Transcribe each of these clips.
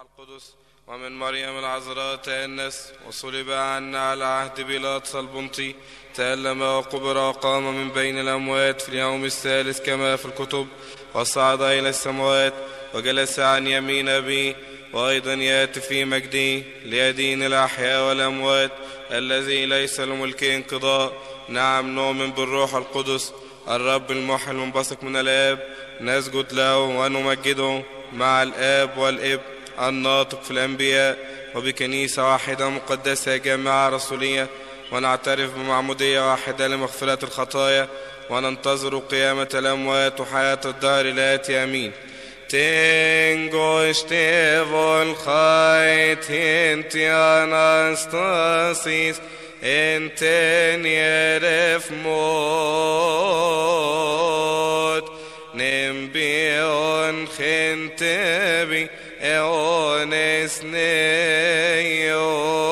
القدس ومن مريم العذراء تأنس وصلب عنا على عهد بيلاطس البنطي، تألم وقبر وقام من بين الأموات في اليوم الثالث كما في الكتب، وصعد إلى السماوات وجلس عن يمين أبيه، وأيضا يأتي في مجده ليدين الأحياء والأموات، الذي ليس لملك انقضاء. نعم نؤمن بالروح القدس الرب المحيي المنبثق من الآب، نسجد له ونمجده مع الآب والابن الناطق في الأنبياء، وبكنيسة واحدة مقدسة جامعة رسولية، ونعترف بمعمودية واحدة لمغفرة الخطايا، وننتظر قيامة الأموات وحياة الدهر الآتي. آمين. Tengo este volchait inti anastasis enten yeref mod nembion gentebi eones neio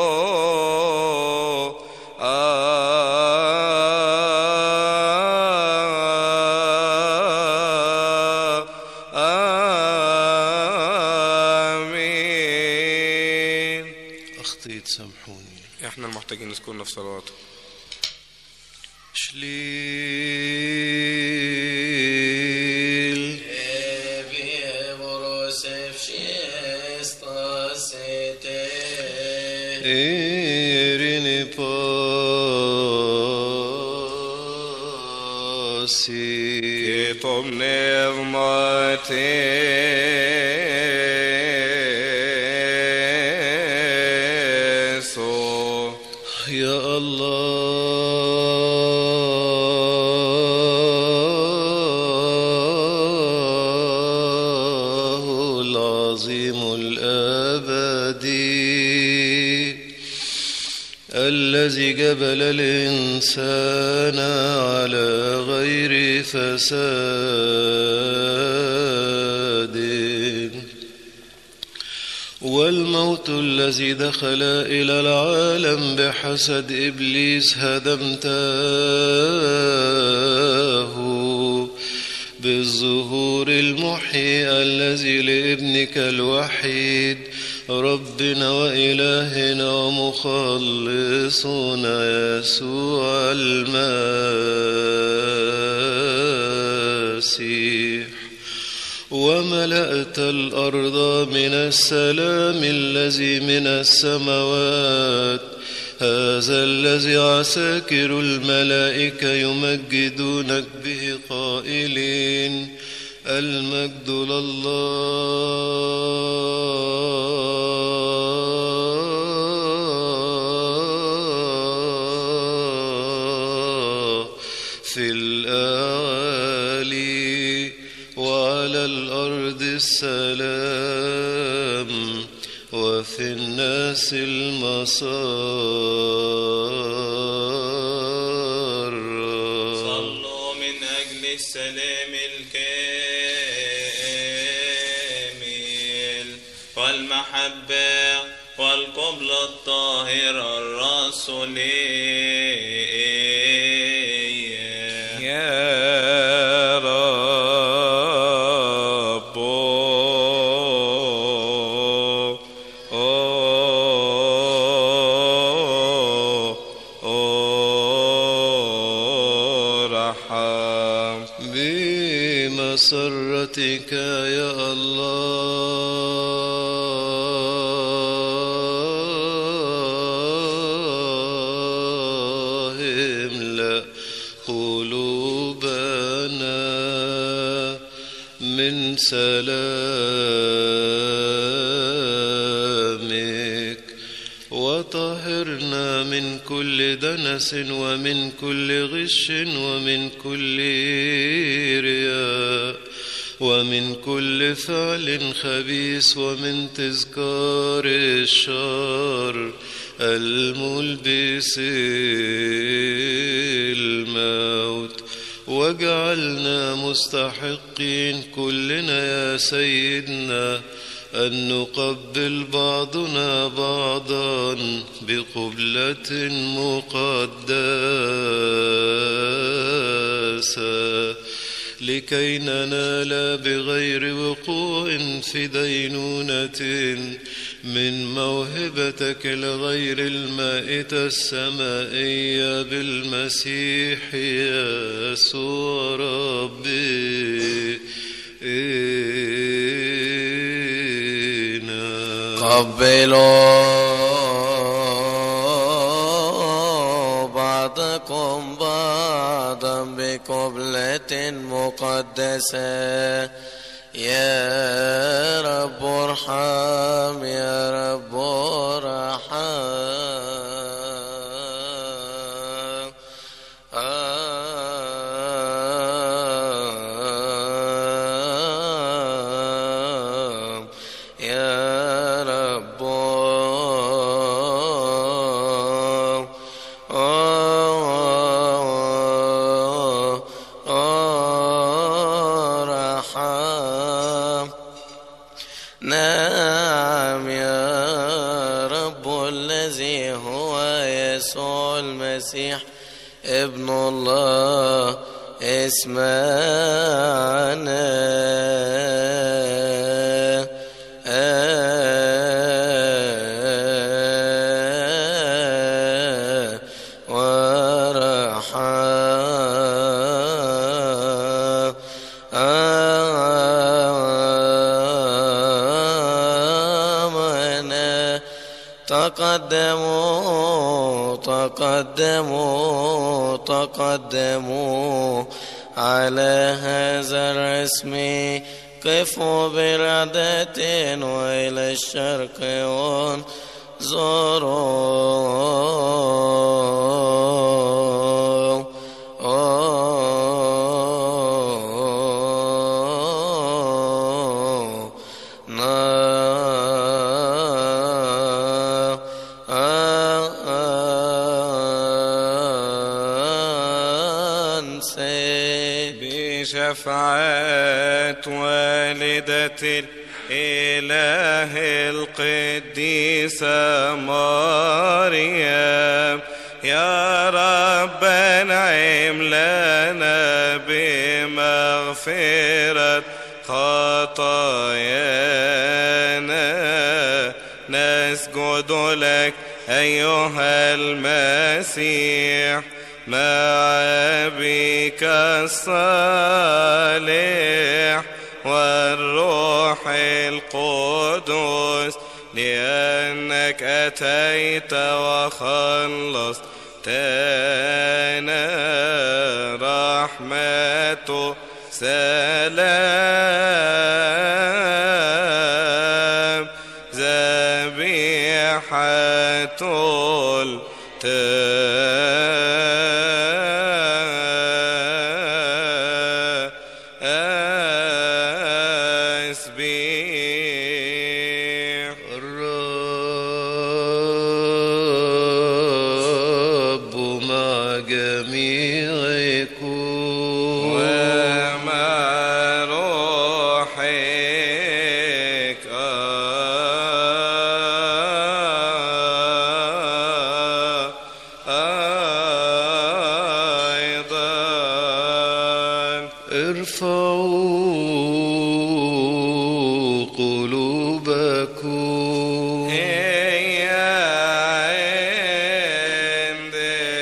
سامحوني. احنا المحتاجين نذكرنا في صلواته. شليل إيريني باسي كتب نغمتي يا الله العظيم الأبدي الذي جبل الإنسان على غير فساد، والموت الذي دخل إلى العالم بحسد إبليس هدمته بالظهور المحيي الذي لابنك الوحيد ربنا وإلهنا ومخلصنا يسوع المسيح، وملأت الأرض من السلام الذي من السماوات، هذا الذي عساكر الملائكة يمجدونك به قائلين المجد لله في الأعالي وعلى الأرض السلام وفي الناس المسار. صلوا من أجل السلام الكامل والمحبة والقبلة الطاهرة الرسولية. يا رب ارحم بمسرتك يا الله املأ قلوبنا من سلامك، وطهرنا من كل دنس ومن كل غش ومن كل رياء ومن كل فعل خبيث ومن تذكار الشر الملبس الموت، واجعلنا مستحقين كلنا يا سيدنا أن نقبل بعضنا بعضا بقبلة مقدسة لكي ننال بغير وقوع في دينونة من موهبتك الغير المائتة السمائية بالمسيح يسوع ربي. قبلوا بعضكم بعضا بقبلة مقدسة. يا رب ارحم، يا رب ارحم. نعم يا رب الذي هو يسوع المسيح ابن الله اسمعنا. تقدموا على هذا الرسم. قفوا برعدة وإلى الشرق وانظروا. بشفاعة والدة الإله القديسة مريم، يا رب انعم لنا بمغفرة خطايانا. نسجد لك أيها المسيح مع أبيك الصالح والروح القدس، لأنك أتيت وخلصتنا. رحمة سلام ذبيحة الرب مع جميعكم ومع روحك أيضا. ارفعوا قلوبكم هي عند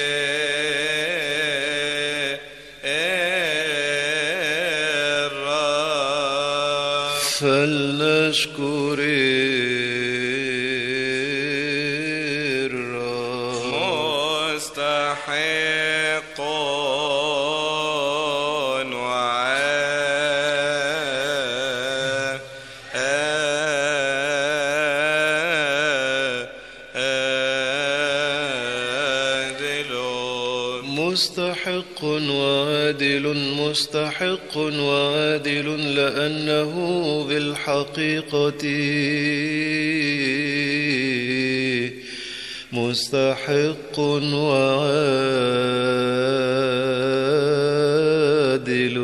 الرب فلنشكر الرب. مستحق مستحق وعادل، مستحق وعادل، لأنه بالحقيقة مستحق وعادل.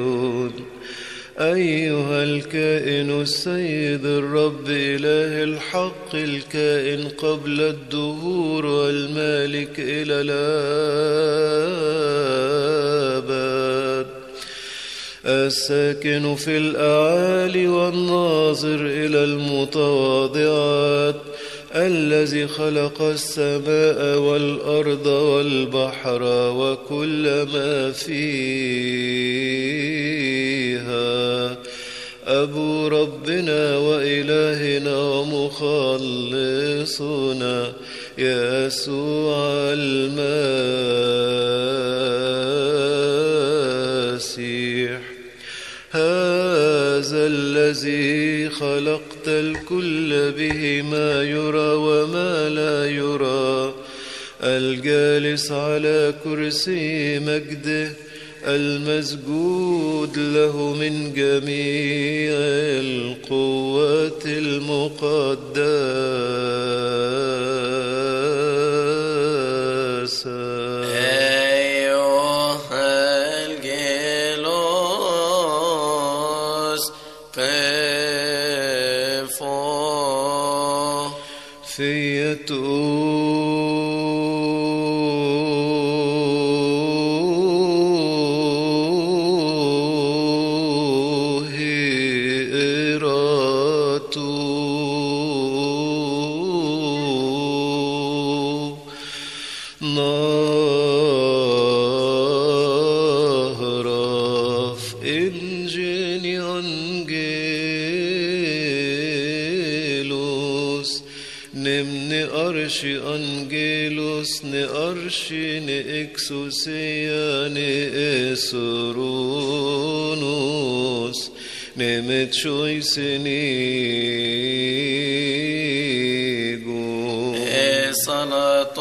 أيها الكائن السيد الرب إله الحق، الكائن قبل الدهور والمالك إلى الأبد، الساكن في الأعالي والناظر إلى المتواضعات، الذي خلق السماء والأرض والبحر وكل ما فيها، أبو ربنا وإلهنا ومخلصنا يسوع المسيح، هذا الذي خلقت الكل به ما يرى وما لا يرى، الجالس على كرسي مجده، المسجود له من جميع القوات المقدسة. أيها الجلوس قفوا في أنجيلوس نأرشي نإكسوسيا نإسرونوس نمتشوي سنيجو صلاة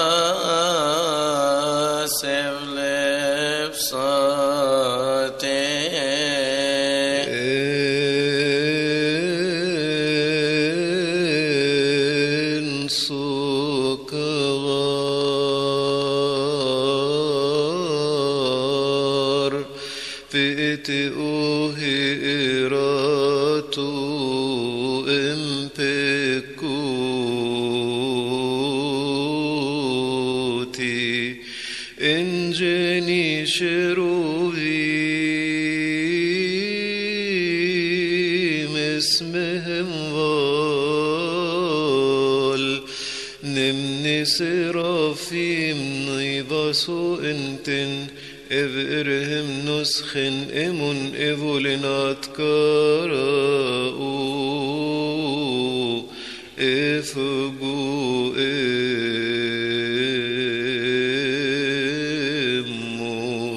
الله سيفلف صاتي سرافيم نيباسو انتن افرهم نسخن امن اولنات كاراو افقو امو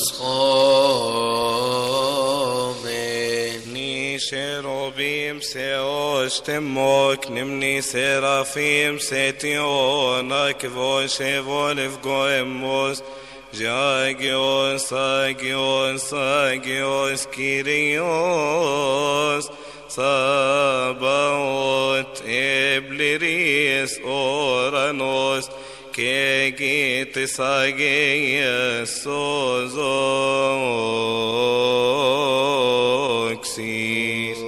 رسخومي شروبيم سيوش تموك نمني سرافيم سيتيونك فوشي فولف قويموس جاجيوس آجيوس آجيوس كيريوس صابوت إبليريس أورانوس كيجيت ساجيس سوزوكسيس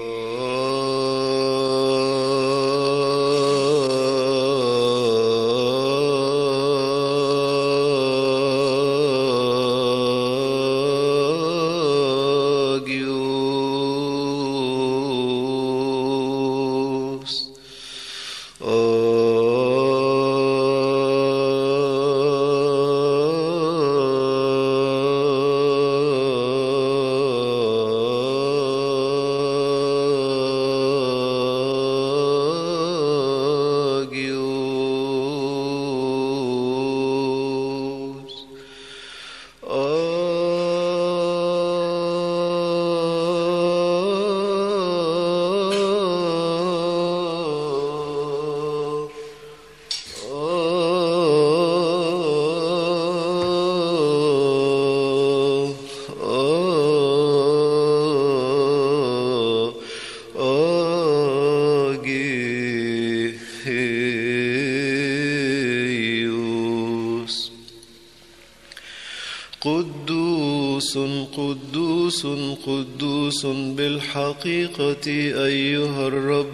قدوس قدوس بالحقيقة أيها الرب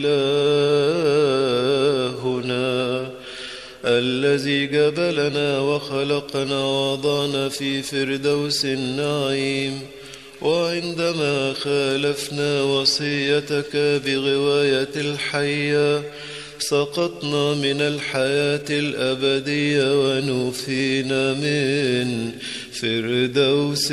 إلهنا الذي جبلنا وخلقنا ووضعنا في فردوس النعيم وعندما خالفنا وصيتك بغواية الحية سقطنا من الحياة الأبدية ونفينا من فردوس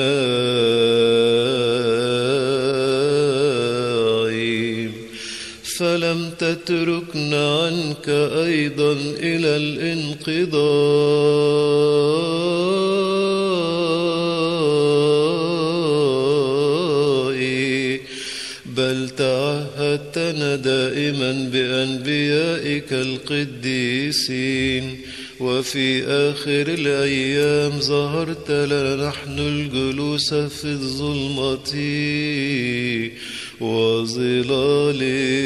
النعيم، فلم تتركنا عنك أيضا إلى الانقضاء، بل تعهدتنا دائما بأنبيائك القديسين، وفي آخر الأيام ظهرت لنا نحن الجلوس في الظلمة وظلال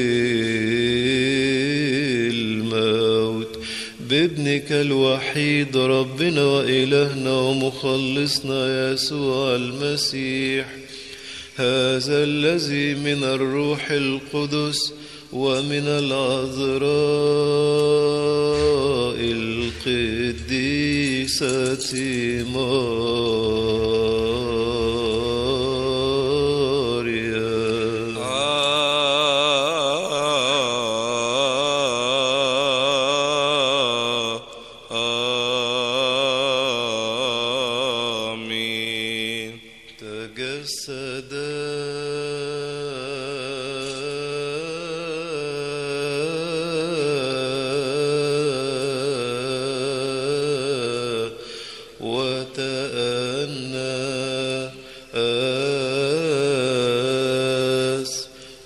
الموت بابنك الوحيد ربنا وإلهنا ومخلصنا يسوع المسيح، هذا الذي من الروح القدس ومن العذراء القديسة مريم. آمين. تجسد وتأنس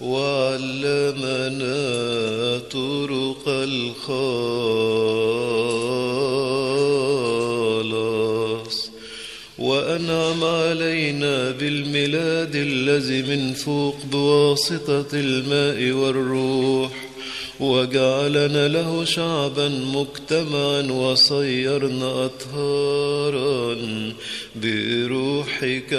وعلمنا طرق الخلاص، وأنعم علينا بالميلاد الذي من فوق بواسطة الماء والروح، وجعلنا له شعبا مجتمعا وصيرنا أطهارا بروحك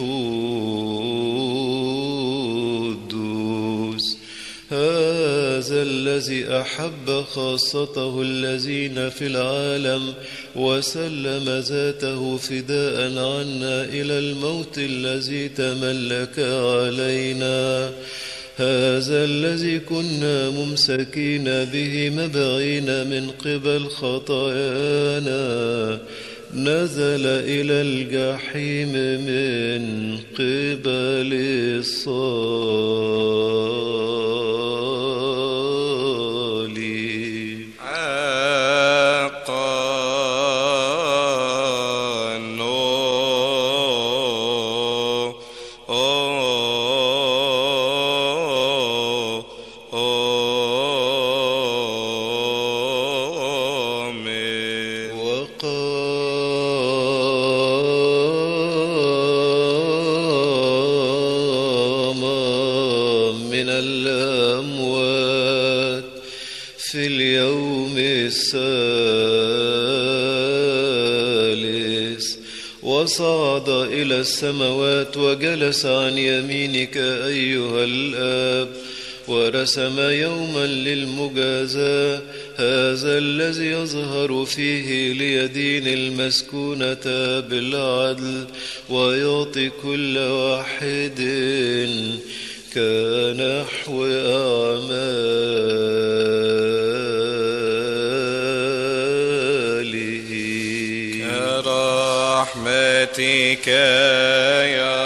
القدوس، هذا الذي أحب خاصته الذين في العالم وسلم ذاته فداء عنا إلى الموت الذي تملك علينا، هذا الذي كنا ممسكين به مبعين من قبل خطايانا نزل إلى الجحيم من قبل الصليب. في اليوم الثالث وصعد إلى السماوات وجلس عن يمينك أيها الآب، ورسم يوما للمجازاة، هذا الذي يظهر فيه ليدين المسكونة بالعدل ويعطي كل واحد كنحو أعماله. كرحمتك يا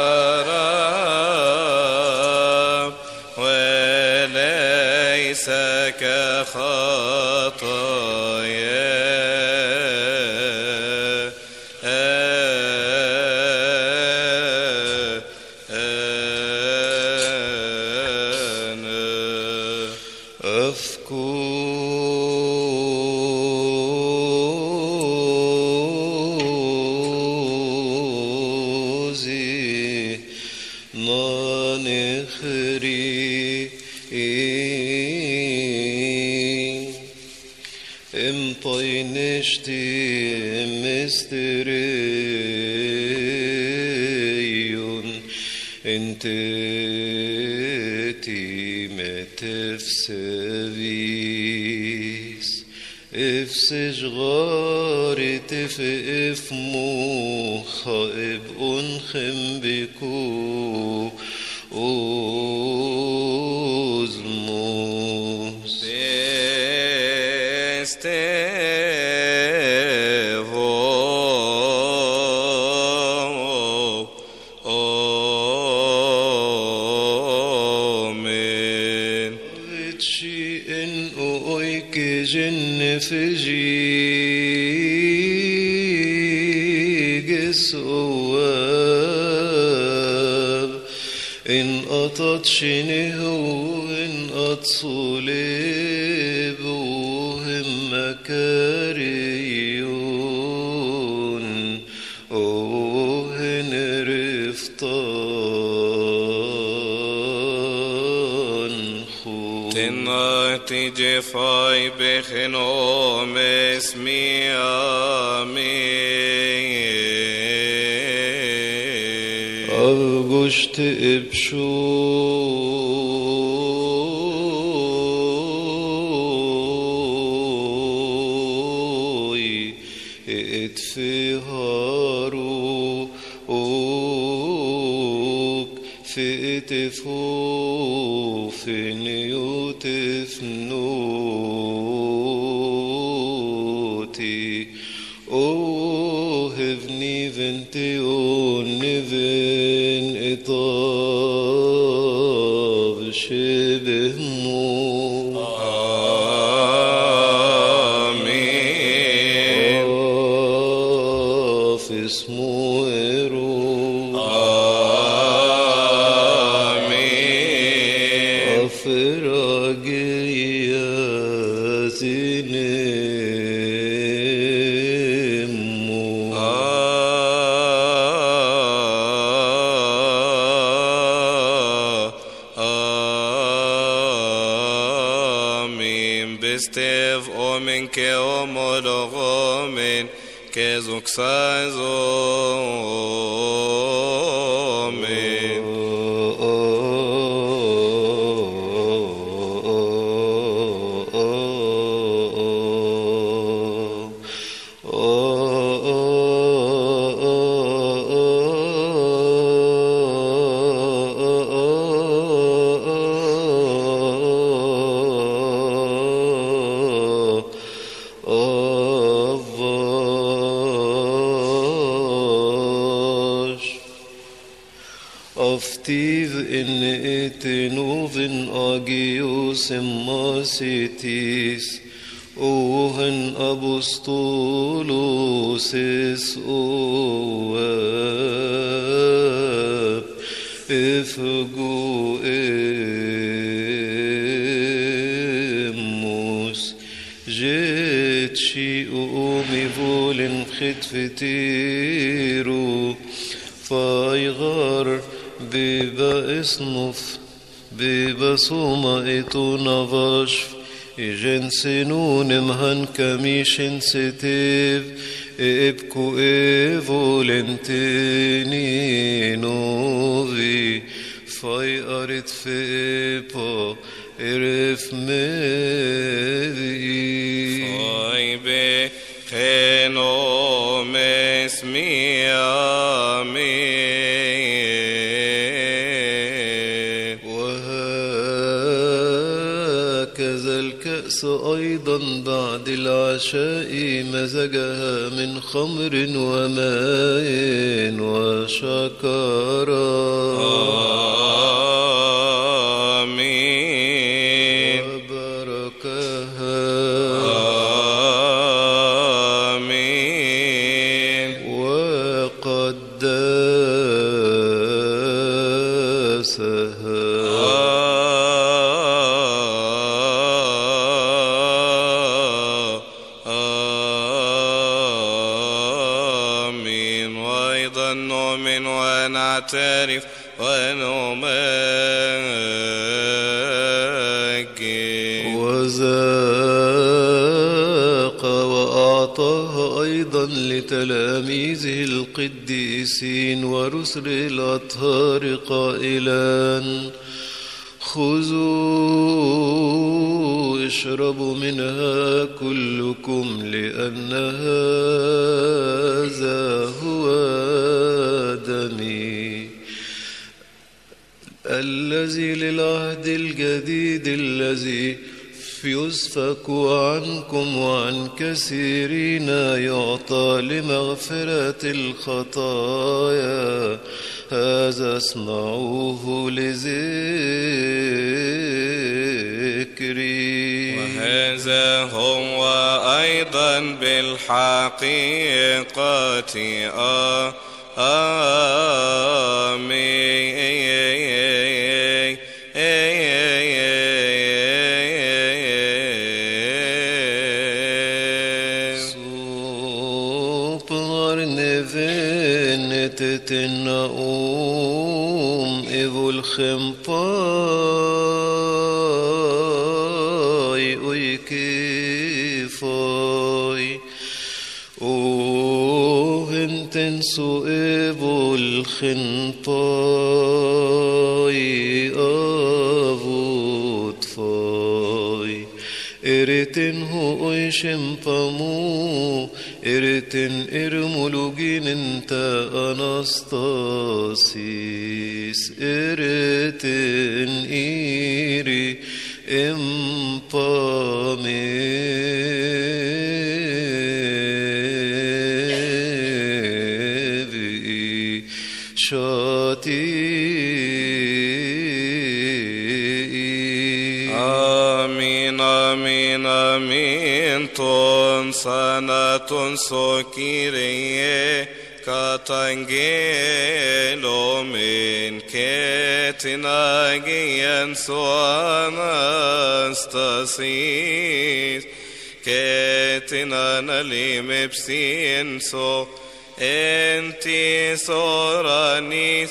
رب وليس أفكوزي نانخري امطينشتي مستريون انتتي متفسبيس افسج غاري تفقف موخا اب انخم بكو اوزموس جن فجي قسواب إن أطت شنه وإن أتصلب وهم مكاريون وهن رفطان خو تناتي فاي بخنوم اسمي آمين أبقشت إبشوي اتفهارو اوك في اتفو في نيوت ثنوتي او هفني فنتي او نفن اطاب شبه مو آمين في اسمه إيرو آمين أفراجيات نمو آمين بستيف أومن كأمولغومن كزوكسازومن أفتيذ إن إتنوفن أجيوس ماسيتيس أوهن أبسطولوسيس أواب إفقو إموس جيت شيء أومي فولن ختفتيرو فايغار بيبا اصنف بيبا صوما إتو نفاشف إجن سنون مهن كميشن ستيف إبكو إفولنتيني نوفي فاي أريد فيبا إرف مذي فاي بخنوم اسمي آمين وهكذا الكأس أيضا بعد العشاء مزجها من خمر وماء وشكرا آمين وبركها آمين آمين وأيضا نؤمن ونعترف ونمجد وذاق وأعطاها أيضا لتلاميذه القديسين ورسل الأطهار قائلا خذوا اشربوا منها كلكم لأن هذا هو دمي الذي للعهد الجديد الذي يسفك عنكم وعن كثيرين يعطى لمغفرة الخطايا هذا اسمعوه لذكري. وهذا هو أيضا بالحقيقة آمين. تتنقوم إذو الخمطاي ويكيفاي وهنتن سؤبو الخنطاي أبوت فاي إرتن هو شمبامو إرتن إرمولوجين انت أناستاسيس إرتن إيري إمبامي شاتي. آمين آمين آمين. تون سنة سوكيريه كاتانجيلو من كتناجيا سواناستاسيس كتنا نليم بسينسو انتي سورانيس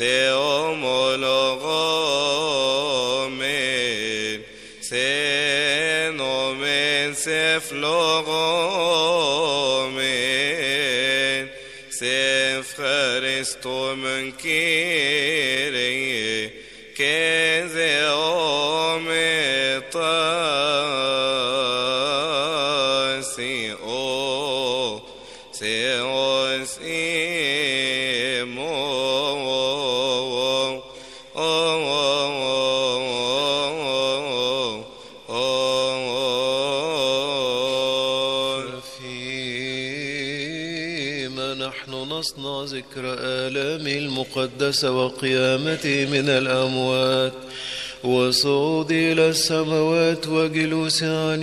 ثيومولوغومين سينومين سفلوغومين سفخرستو من كيري كذيومي طاسي او سيوس إيمو نصنع ذكر آلامي المقدسة وقيامتي من الأموات وصعودي إلى السماوات وجلوسي عن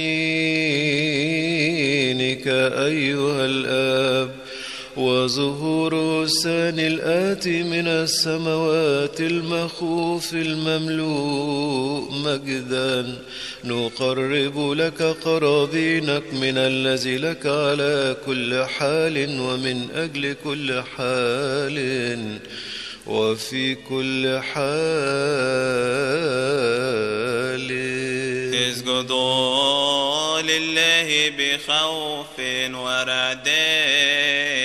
يمينك أيها الآب وظهور الثاني الآتي من السماوات المخوف المملوء مجدا نقرب لك قرابينك من الذي لك على كل حال ومن أجل كل حال وفي كل حال. اسجدوا لله بخوف ورعداء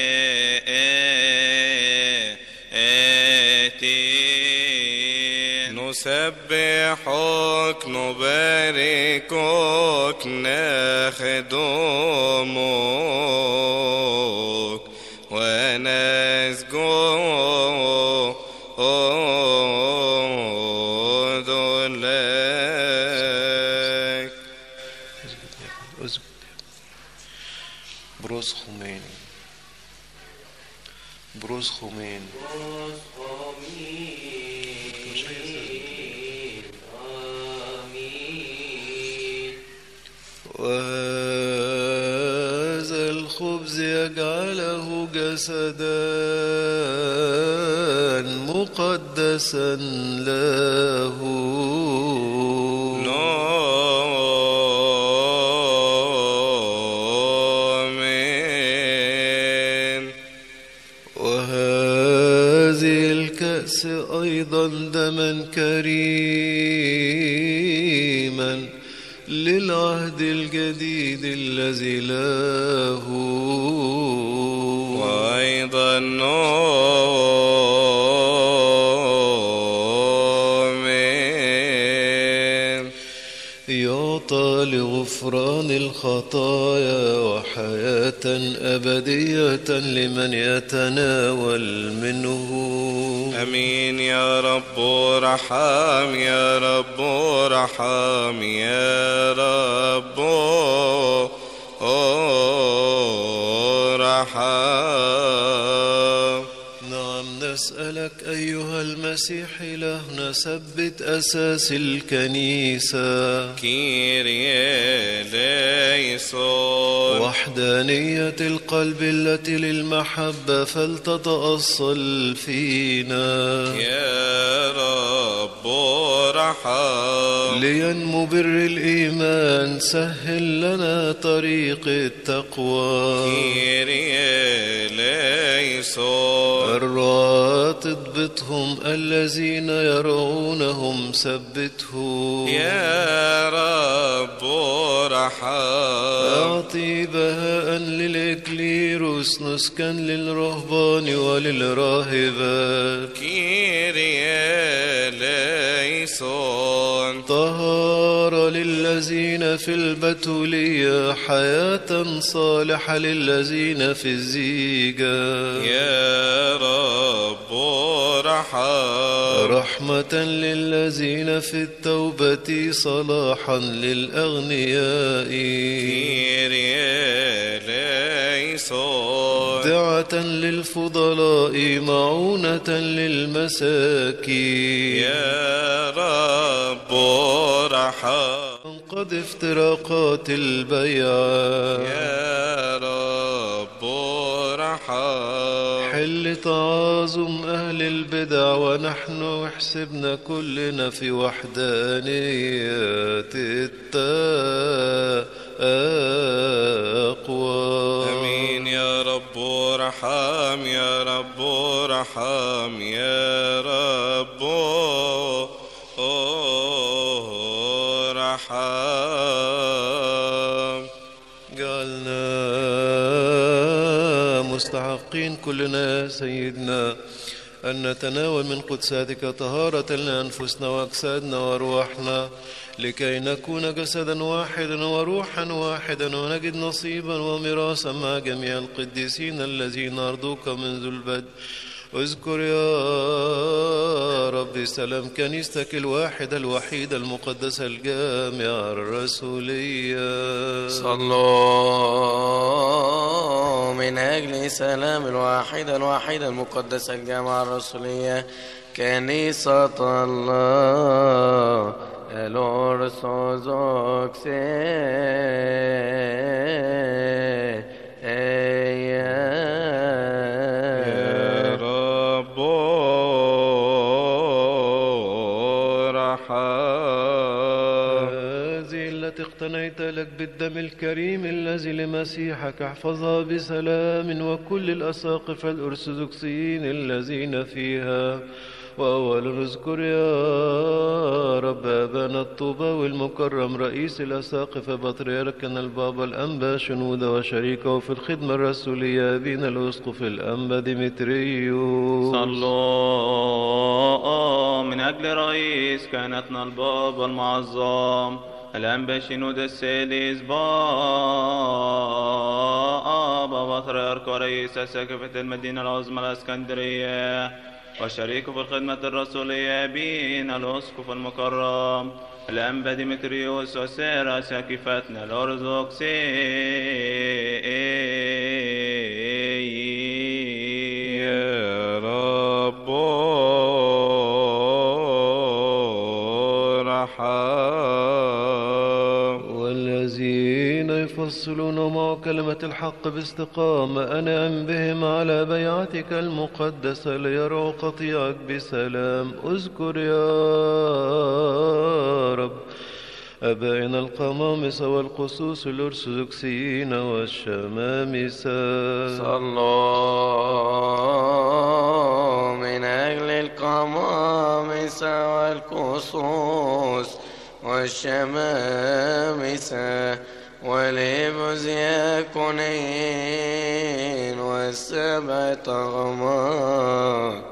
نسبحك نباركك نخدمك ونسجد لك. بروز خمين بروز خمين وهذا الخبز يجعله جسدا مقدسا له آمين. وهذه الكأس أيضا دما كريما للعهد الجديد الذي له وأيضا آمين. يعطى لغفران الخطايا وحياة أبدية لمن يتناول منه. أمين يا رب ارحم يا رب ارحم يا رب ارحم. نعم نسألك أيها المسيح إلهنا ثبت أساس الكنيسة، كيريا ليسون، وحدانية القلب التي للمحبة فلتتأصل فينا، يا رب ارحم. لينمو بر الإيمان سهل لنا طريق التقوى، كيريا ليسون، الرعاة اضبطهم الذين يرعونهم ثبتهم، يا رب ارحم. أعطي بهاء للإكليروس نسكا للرهبان وللراهبات، كيريا ليسون، طهارة للذين في البتولية، حياة صالحة للذين في الزيجة، يا رب ارحم. رحمة للذين في التوبة، صلاحا للأغنياء، كيريا ليسون، دعة للفضلاء، معونة للمساكين، يا رب ارحم. انقض افتراقات البيعة، يا رب ارحم. حل تعاظم أهل البدع، ونحن احسبنا كلنا في وحدانية التقوى. امين يا رب ارحم يا رب ارحم يا رب ارحم. جعلنا مستحقين كلنا يا سيدنا أن نتناول من قدساتك طهارة لأنفسنا وأجسادنا وأرواحنا، لكي نكون جسدا واحدا وروحا واحدا، ونجد نصيبا وميراثا مع جميع القديسين الذين أرضوك منذ البدء. اذكر يا رب سلام كنيستك الواحدة الوحيدة المقدسة الجامعة الرسولية. صلوا من أجل سلام الواحدة المقدسة الجامعة الرسولية، كنيسة الله اقتنيت لك بالدم الكريم الذي لمسيحك، احفظها بسلام، وكل الأساقفة الأرثوذكسيين الذين فيها. وأولا اذكر يا رب أبانا الطوباوي المكرم رئيس الأساقفة بطريركنا البابا الأنبا شنودة وشريكه في الخدمة الرسولية أبينا الأسقف الأنبا ديمتريوس. صلوا من أجل رئيس كهنتنا البابا المعظم الأنبا شنودة السادس بابا بطريرك ورئيس أساقفة المدينة العظمى الإسكندرية وشريكه في الخدمة الرسولية أبينا الأسقف المكرم الأنبا ديمتريوس وسائر أساقفتنا الأرثوذكسيين. يا رب ارحم. والذين يفصلون مع كلمة الحق باستقامة أنعم بهم على بيعتك المقدسة ليروا قطيعك بسلام. اذكر يا رب أبائنا القمامسة والقسوس الأرثوذكسيين والشمامسة. صلوا من أجل القمامسة والقسوس والشمامسة والإبوزياكونين والسبعة أغماق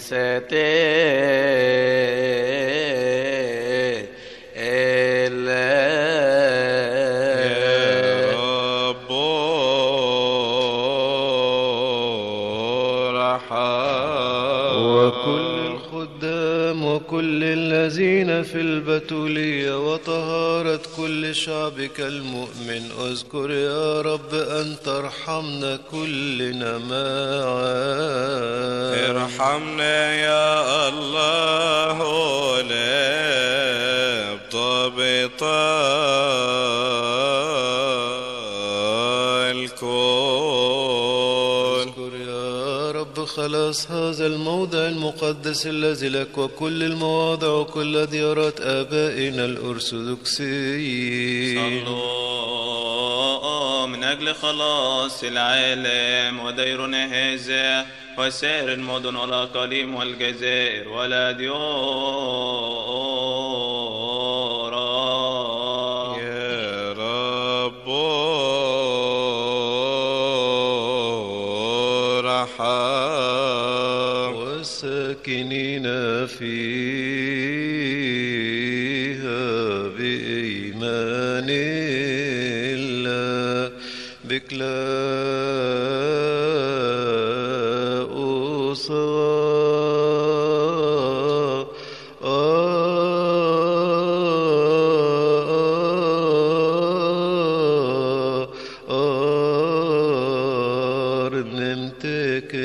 كنيستين الذين في البتولية وطهارة كل شعبك المؤمن. اذكر يا رب أن ترحمنا كلنا معا. ارحمنا يا الله لابطبط الكون. اذكر يا رب خلاص هذا الموضع المقدس الذي لك وكل المواضع وكل ديارات آبائنا الأرثوذكسيين. صلوا من أجل خلاص العالم وديرنا هذا وسائر المدن والأقاليم والجزائر والأديار. يا رب رحم والساكنين فيها بإيمان الله بكلاؤوس نمتك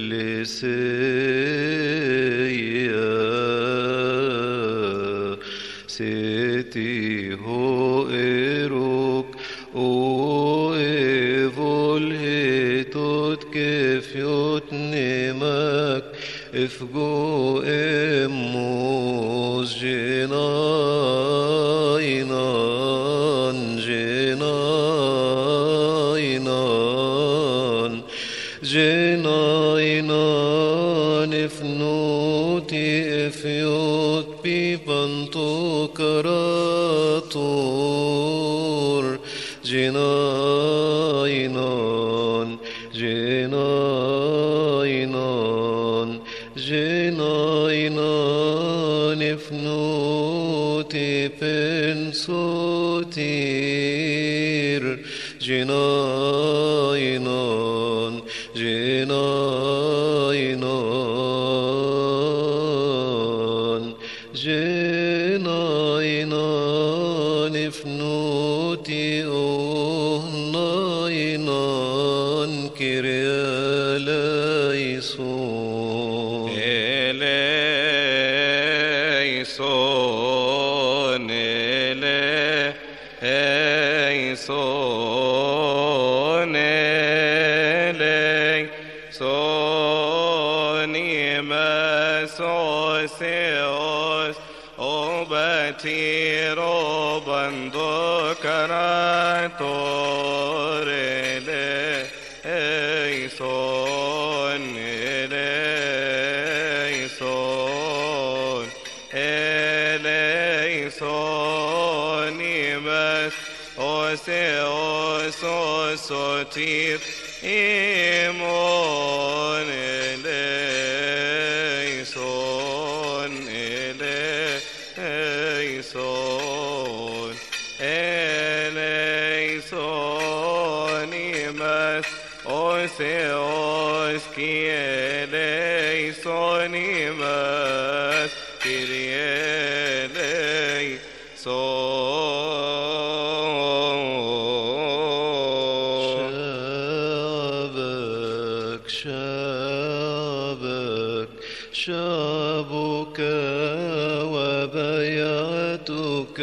اكليسيا سيتي هو إيروك او ايفول هيتوت كيف يتنمك افجو اموز جناينان جناينان جناينان افنوتي افيوت بيبانتو كراتور جناينان جناينان جناينان افنوتي بنسوتير جناينان جناينان جناينان افنوتي ناينان كريا ليسون إليسون إليسون إليسون مسوسيوس أوباتيرو بندو كراتور إليسون إليسون إليسون مس أوسيوس أوسوتير إيمون إليسون إليسون إليسون مس أوسيوس كي إليسون مس كري شابك شابك شابك وبيعتك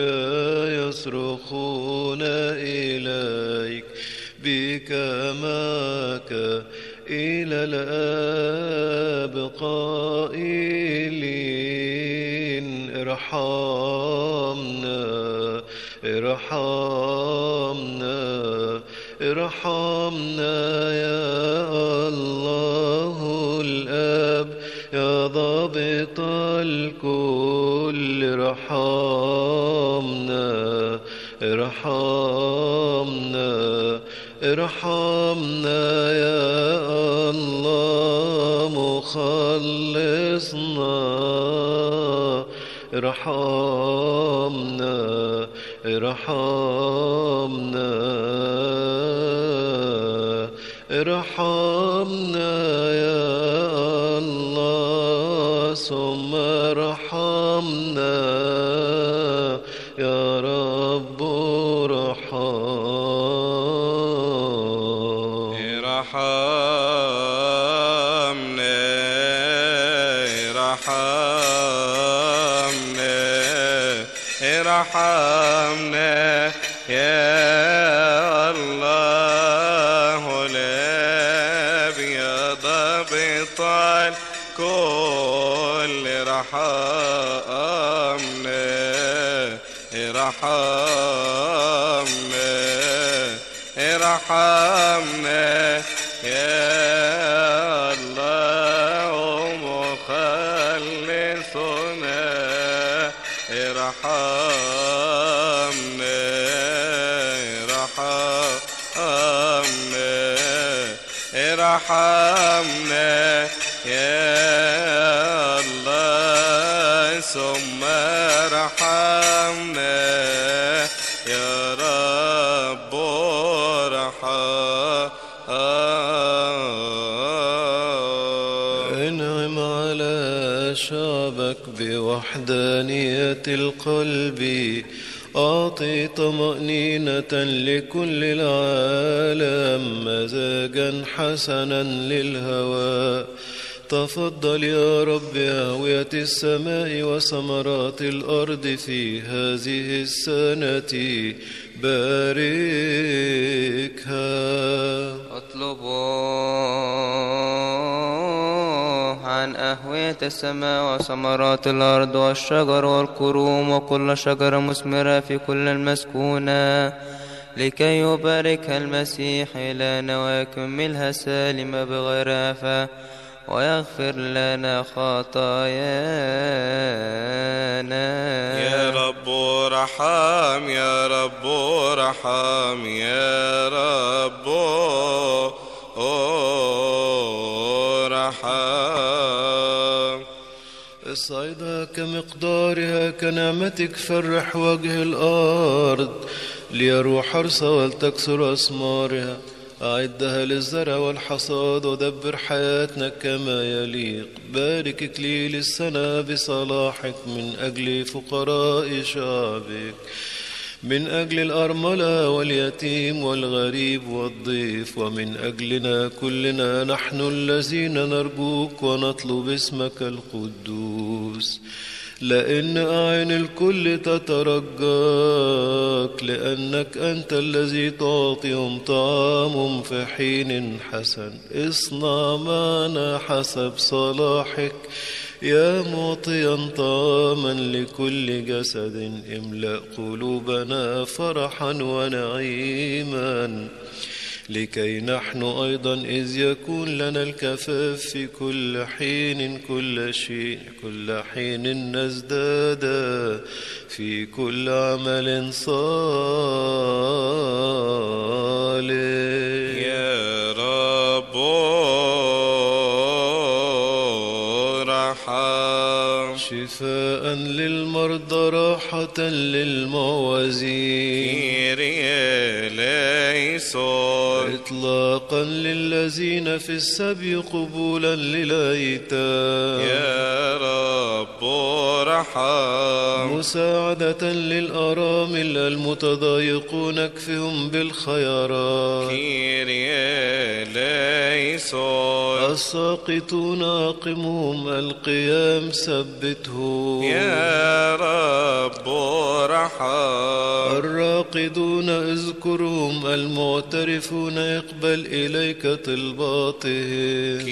يصرخون إليك بكماك إلى الآب قائلين ارحمنا ارحمنا ارحمنا يا الله الآب يا ضابط الكل ارحمنا ارحمنا ارحمنا يا الله مخلصنا ارحمنا ارحمنا ارحمنا يا الله ثم ارحمنا ارحمنا يا الله الاب يا ضابط الكل ارحمنا يا الله مخلصنا ارحمنا يا الله ثم ارحمنا يا رب انعم على شعبك بوحدانية القلب، أعطي طمأنينة لكل العالم، مزاجا حسنا للهوى. تفضل يا رب هاوية السماء وثمرات الأرض في هذه السنة، باركها. اطلبوا عن أهوية السماء وثمرات الأرض والشجر والكروم وكل شجرة مثمرة في كل المسكونة، لكي يباركها المسيح إلينا ويكملها سالمة بغير آفة، ويغفر لنا خطايانا. يا رب ارحم يا رب ارحم يا رب ارحم. اصعدها كمقدارها كنعمتك، فرح وجه الأرض ليروح حرثها ولتكثر أثمارها. أعدها للزرع والحصاد ودبر حياتنا كما يليق. بارك إكليل السنة بصلاحك من أجل فقراء شعبك، من أجل الأرملة واليتيم والغريب والضيف، ومن أجلنا كلنا نحن الذين نرجوك ونطلب اسمك القدوس. لأن أعين الكل تترجاك، لأنك أنت الذي تعطيهم طعامهم في حين حسن. اصنع معنا حسب صلاحك يا معطيا طعاما لكل جسد، املأ قلوبنا فرحا ونعيما، لكي نحن أيضا إذ يكون لنا الكفاف في كل حين كل حين نزداد في كل عمل صالح. يا رب ارحم. شفاء للمرضى، راحة للمعوزين، إطلاقا للذين في السبي، قبولا للأيتام. يا رب ارحم. مساعدة للأرامل المتضايقون، اكفهم بالخيرات. الساقطون أقمهم، القيام ثبتهم. يا رب ارحم. الراقدون اذكرهم، المعترفون اقبل إليك طلباتهم.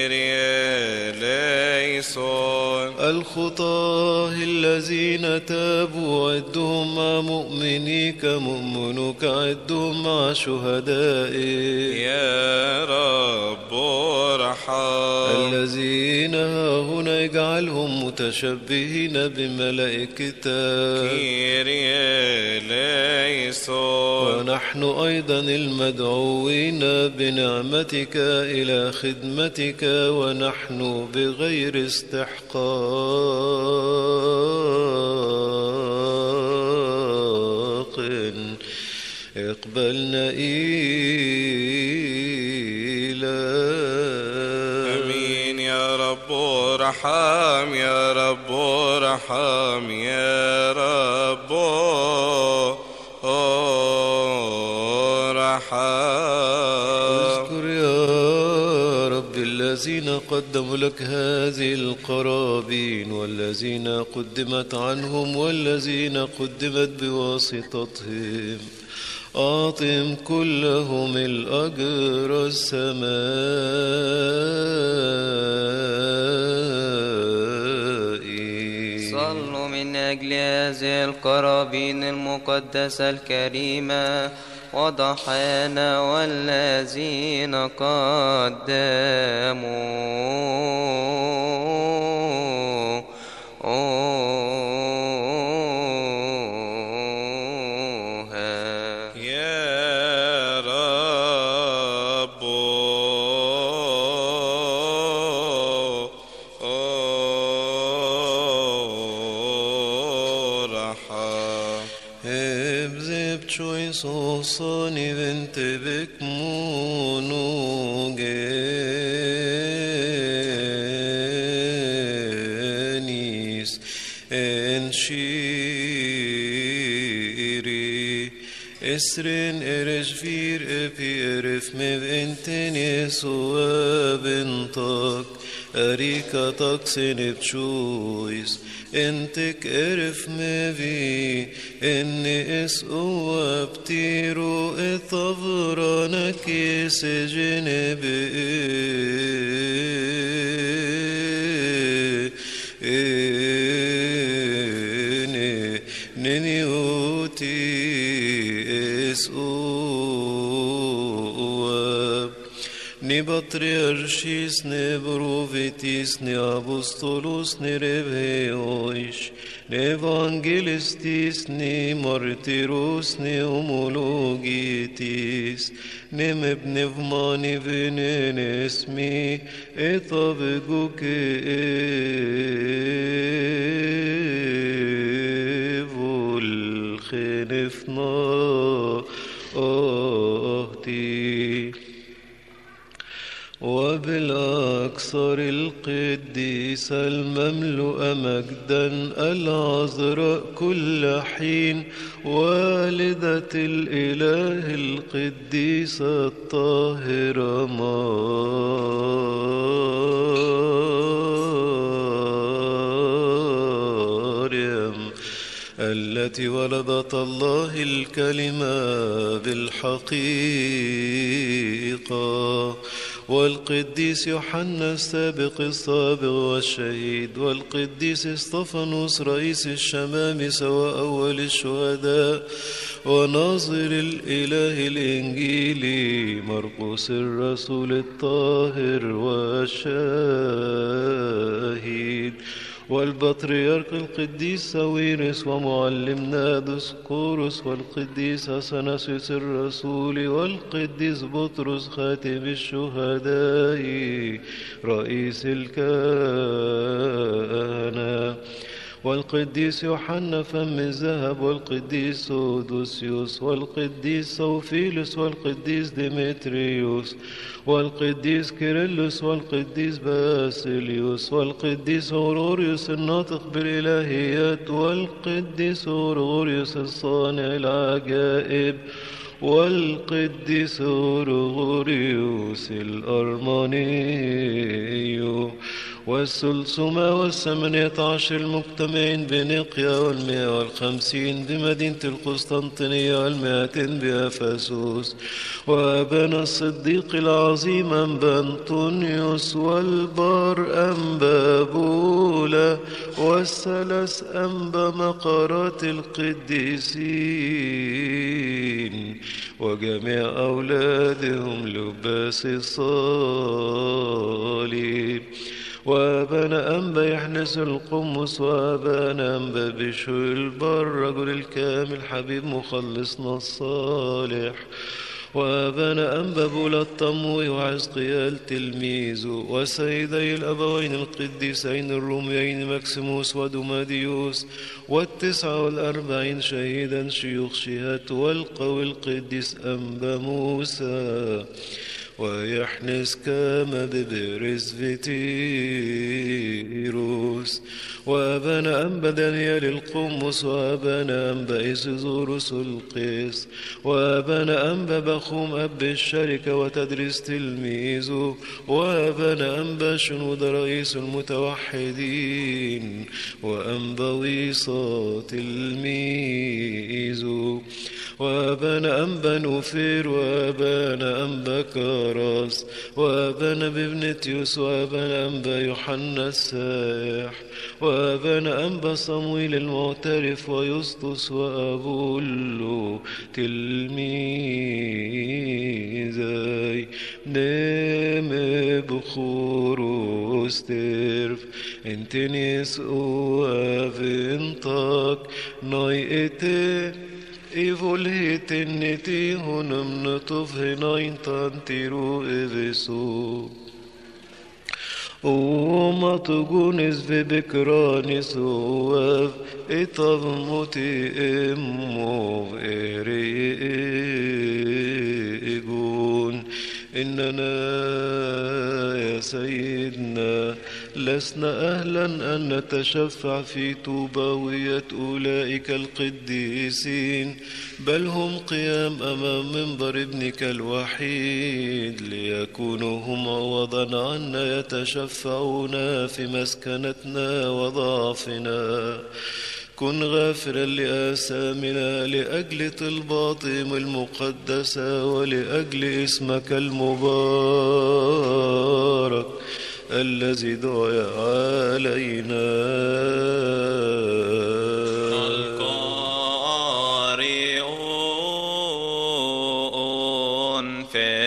الخطاه الذين تابوا عدهم مع مؤمنيك، مؤمنوك عدهم مع شهدائك. يا رب ارحم. الذين هنا اجعلهم متشبهين بملائكتك. ونحن أيضا المدعوين بنعمتك إلى خدمتك، ونحن بغير استحقاق اقبلنا آمين. يا رب ارحم يا رب ارحم يا رب ارحم. اذكر يا والذين قدموا لك هذه القرابين والذين قدمت عنهم والذين قدمت بواسطتهم أعطهم كلهم الأجر السمائي. صلوا من أجل هذه القرابين المقدسة الكريمة وضحايانا والذين قدموها يا رب رحم Hebzeb čuj sosani ventebek monogenis en shiri esren erejvir epi erif mev enten Yesua bentak arikatak senep čujs انتك ارف مبي اني اسقوا بتيرو اطفرانك سجن ننيوتي اسقوا ni patriarchis, ni profitis, ni apostolos, ni reveois, ni evangelistis, ni martyros, ni homologitis, ni mebnevmani venen esmi, et avegu ke evol khenefna ahti. وبالأكثر القديس المملوء مجدا العذراء كل حين والدة الإله القديسة الطاهرة مريم التي ولدت الله الكلمة بالحقيقة والقديس يوحنا السابق السابق والشهيد والقديس اسطفانوس رئيس الشمامسة وأول الشهداء وناظر الإله الإنجيلي مرقس الرسول الطاهر والشاهد والبطريرك القديس ساويرس ومعلمنا دسقورس والقديس أثناسيوس الرسول والقديس بطرس خاتم الشهداء رئيس الكهنة والقديس يوحنا فم الذهب والقديس سودوسيوس والقديس سوفيلوس والقديس ديمتريوس والقديس كيرلس والقديس باسيليوس والقديس أوروريوس الناطق بالإلهيات والقديس أوروريوس الصانع العجائب والقديس أورغوريوس الأرماني والسلسمة والثمانية عشر المجتمعين بنقيا والمئة والخمسين بمدينة القسطنطينية والمئتين بأفسوس وأبانا الصديق العظيم أنبا أنطونيوس والبار أنبا بولا والثلاث أنبا مقرات القديسين وجميع أولادهم لباس الصليب وأبانا أنبا يحنس القمص وأبانا أنبا بشر البر رجل الكامل حبيب مخلصنا الصالح وأبانا أنبا بولا الطموي وعزقيال تلميذه وسيدي الأبوين القديسين الروميين مكسيموس ودوماديوس و49 شهيدا شيوخ شهات والقوي القديس أنبا موسى ويحنس كما ببرز فيتيروس وأبانا أنبا دانيال القمص وأبانا أنبا إسيزوروس القيس وأبانا أنبا بخوم أب الشركة وتدريس تلميذه وأبانا أنبا شنود رئيس المتوحدين وأنبا ويصا تلميذه وأبانا أنبا نوفير وأبانا أنبا كاراس وأبانا بابنتيوس وأبانا أنبا يوحنا السائح وأبانا أنبا صمويل المعترف ويسطس وأبولو تلميذي نام بخوروس ترف انتنيس وافنطاك نايئتي إيفولهيت النتي هنم نطف هناين تانتيرو إفسو وما تقونس في بكرانس وف إطاف موتي إمو إريقون إننا يا سيدنا لسنا أهلا أن نتشفع في طوباوية أولئك القديسين بل هم قيام أمام منبر ابنك الوحيد ليكونوا هم عوضا عنا يتشفعون في مسكنتنا وضعفنا كن غافرا لآثامنا لأجل طلباتهم المقدسة ولأجل اسمك المبارك الذي دعي علينا. القارئون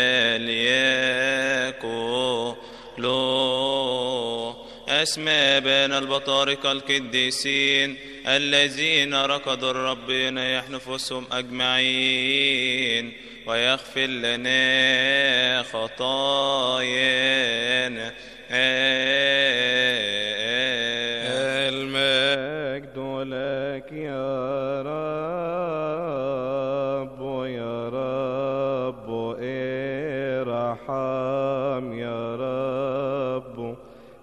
فليقولوا أسماء بين البطاركة القديسين الذين ركضوا الرب ينيح نفوسهم أجمعين ويغفر لنا خطايانا. المجد لك يا رب يا رب ارحم يا رب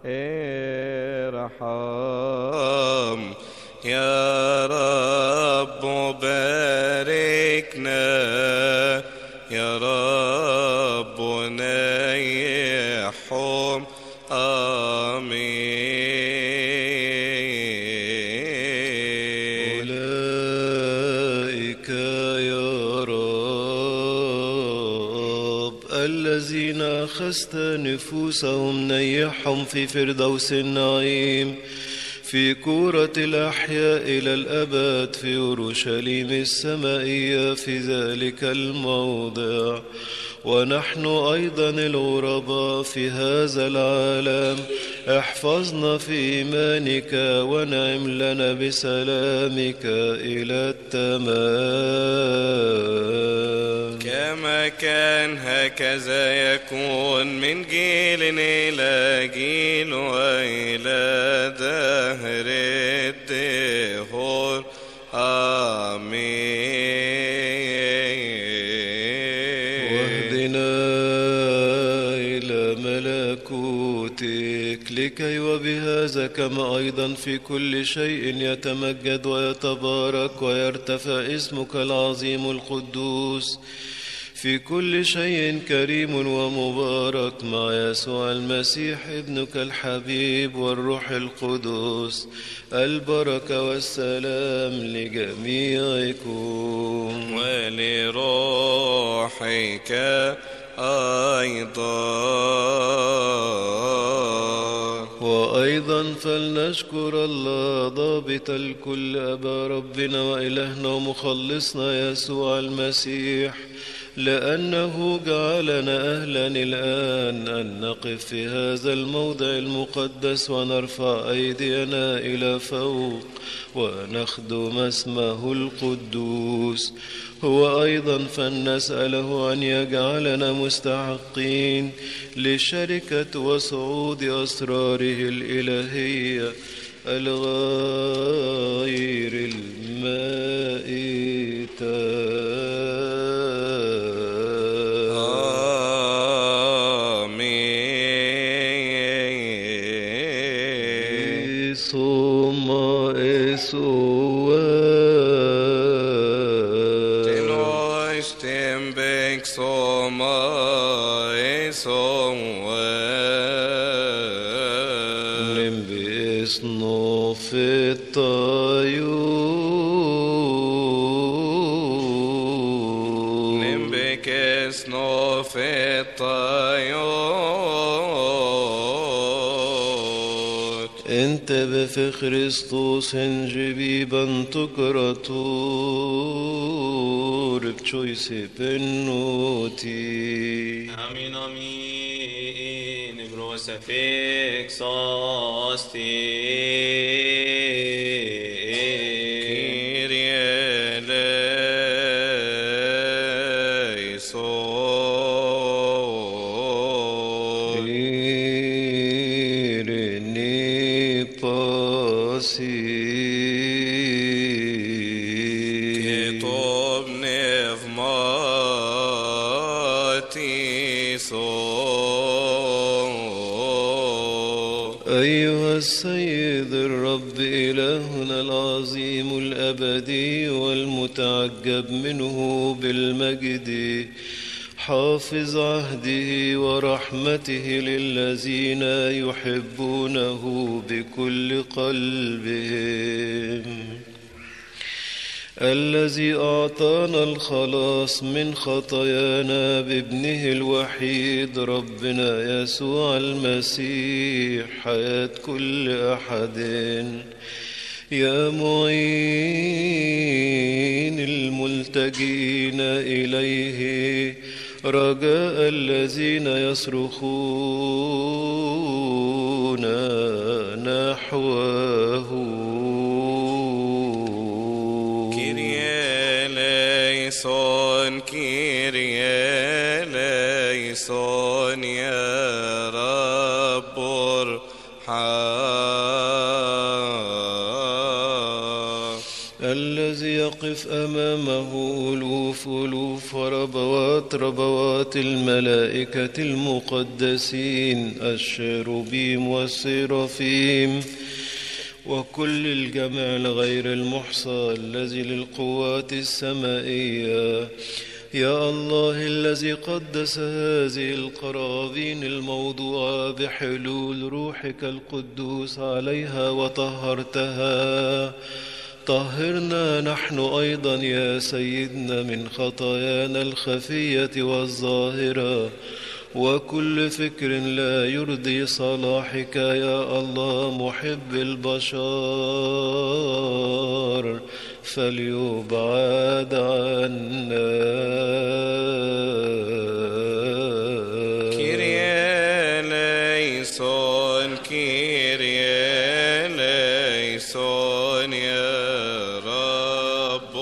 ارحم يا رب باركنا يا رب نيحهم آمين. أولئك يا رب الذين أخذت نفوسهم نيحهم في فردوس النعيم في كورة الأحياء إلى الأبد في أورشليم السمائية في ذلك الموضع. ونحن أيضا الغرباء في هذا العالم احفظنا في إيمانك ونعم لنا بسلامك إلى التمام. كما كان هكذا يكون من جيل إلى جيل وإلى دهر الدهور آمين. واهدنا إلى ملكوتك لكي وبهذا كما أيضا في كل شيء يتمجد ويتبارك ويرتفع اسمك العظيم القدوس في كل شيء كريم ومبارك مع يسوع المسيح ابنك الحبيب والروح القدس البركة والسلام لجميعكم ولروحك أيضا. وأيضا فلنشكر الله ضابط الكل أبا ربنا وإلهنا ومخلصنا يسوع المسيح لأنه جعلنا أهلا الآن أن نقف في هذا الموضع المقدس ونرفع أيدينا إلى فوق ونخدم اسمه القدوس. هو أيضا فلنسأله أن يجعلنا مستحقين لشركة وصعود أسراره الإلهية الغير المائتة. stem bank so my so Nimbis no fetayu Nimbikes no fetayot انتبه في خريستوس جبيبا تكرتور بشويسي بنوتي Amin, amin, grossa fixasti. إيرني باسي كتب نفماتي أيها السيد الرب إلهنا العظيم الأبدي والمتعجب منه بالمجد حافظ عهده ورحمته للذين يحبونه بكل قلبهم الذي أعطانا الخلاص من خطايانا بابنه الوحيد ربنا يسوع المسيح حياة كل أحد يا معين الملتجين إليه رجاء الذين يصرخون نحوه كيريا ليسون كيريا ليسون يا رب الذي يقف أمامه ألوف ربوات الملائكة المقدسين الشيروبيم والسيرافيم وكل الجمع الغير المحصى الذي للقوات السمائية يا الله الذي قدس هذه القرابين الموضوعة بحلول روحك القدوس عليها وطهرتها طهرنا نحن أيضا يا سيدنا من خطايانا الخفية والظاهرة وكل فكر لا يرضي صلاحك يا الله محب البشر فليبعد عنا كيريا ليسون كيريا ليسون يا رب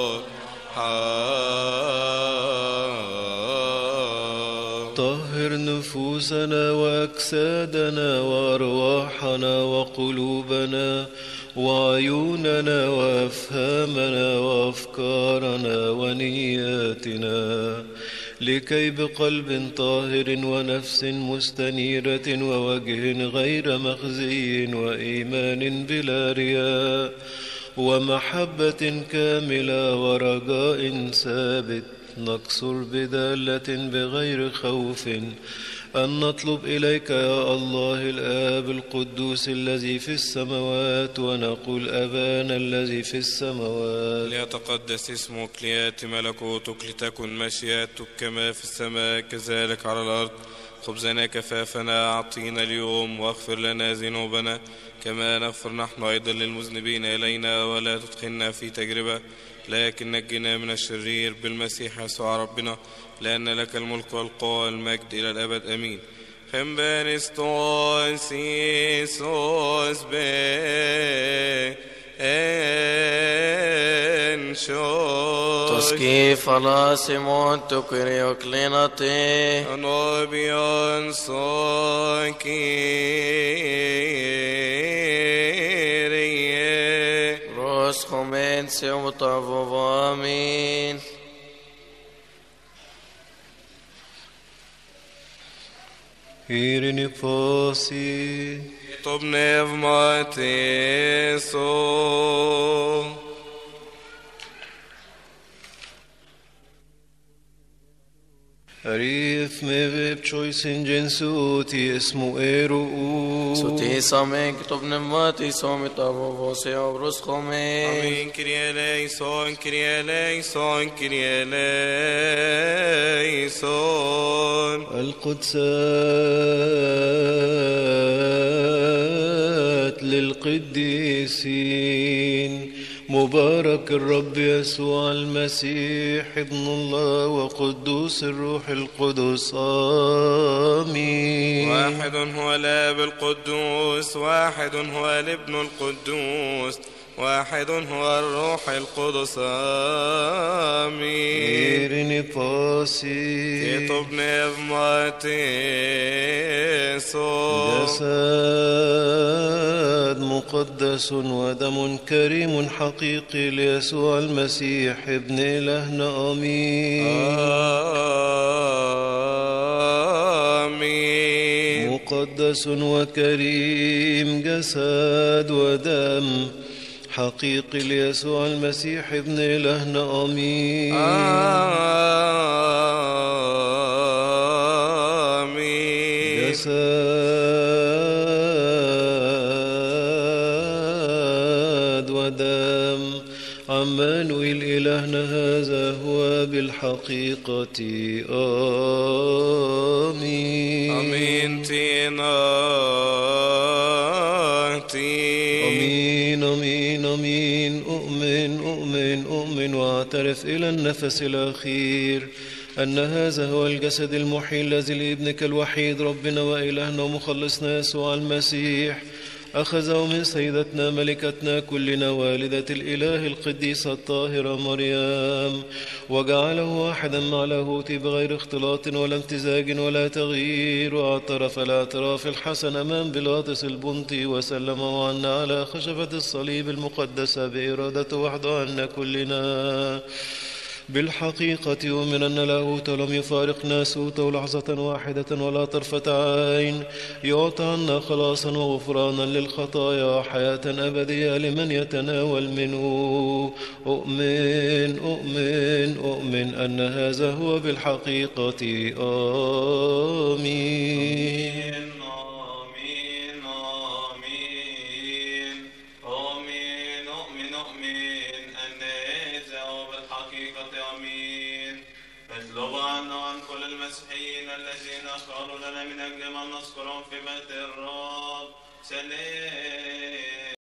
طهر نفوسنا وأجسادنا وأرواحنا وقلوبنا وعيوننا وأفهامنا وأفكارنا ونياتنا لكي بقلب طاهر ونفس مستنيرة ووجه غير مخزي وإيمان بلا رياء ومحبة كاملة ورجاء ثابت نقصر بدالة بغير خوف أن نطلب إليك يا الله الآب القدوس الذي في السماوات ونقول أبانا الذي في السماوات ليتقدس اسمك ليأتي ملكوتك لتكن مشيئتك كما في السماء كذلك على الأرض خبزنا كفافنا أعطينا اليوم واغفر لنا ذنوبنا كما نغفر نحن أيضا للمذنبين إلينا ولا تدخلنا في تجربة لكن نجنا من الشرير بالمسيح يسوع ربنا لأن لك الملك والقوة والمجد إلى الأبد أمين خمبانستون سيسوس Toski falasimon tukrioklinati Anobion son Kyrie Ros chomensium tavovamin Irini posi Tob nevmateso Rith me vepchoisin gensuti esmu eru. Suti samen kitov nemati somit avovos eobrus chomen. Amin. Kyrie eleison, Kyrie eleison, Kyrie eleison. القدسات للقديسين مبارك الرب يسوع المسيح ابن الله وقدوس الروح القدس آمين. واحد هو الآب القدوس، واحد هو الابن القدوس، واحد هو الروح القدس آمين. إيرني باسي كتب نفماتيسو جسد مقدس ودم كريم حقيقي ليسوع المسيح ابن إلهنا آمين. آمين. مقدس وكريم جسد ودم حقيقي ليسوع المسيح ابن إلهنا آمين. آمين. جسد ودم عمانويل إلهنا هذا هو بالحقيقة آمين. آمين. تيناتي. آمين آمين آمين. أؤمن وأعترف إلى النفس الأخير أن هذا هو الجسد المحيي الذي لابنك الوحيد ربنا وإلهنا ومخلصنا يسوع المسيح أخذه من سيدتنا ملكتنا كلنا والدة الإله القديسة الطاهرة مريم وجعله واحدا مع لاهوته بغير اختلاط ولا امتزاج ولا تغيير، واعترف الاعتراف الحسن أمام بيلاطس البنطي وسلمه عنا على خشبة الصليب المقدسة بإرادته وحده عنا كلنا. بالحقيقة يؤمن أن لاهوت لم يفارق ناسوته لحظة واحدة ولا طرفة عين، يعطى عنا خلاصا وغفرانا للخطايا وحياة أبدية لمن يتناول منه. أؤمن أن هذا هو بالحقيقة آمين. اطلب عنا عن كل المسيحيين الذين قالوا لنا من أجل ما نذكرهم في بيت الرب سلام.